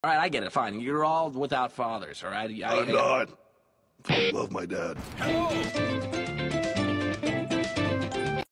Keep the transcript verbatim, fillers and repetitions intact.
All right, I get it. Fine. You're all without fathers, all right? I, I'm I, not. I love my dad. Hello.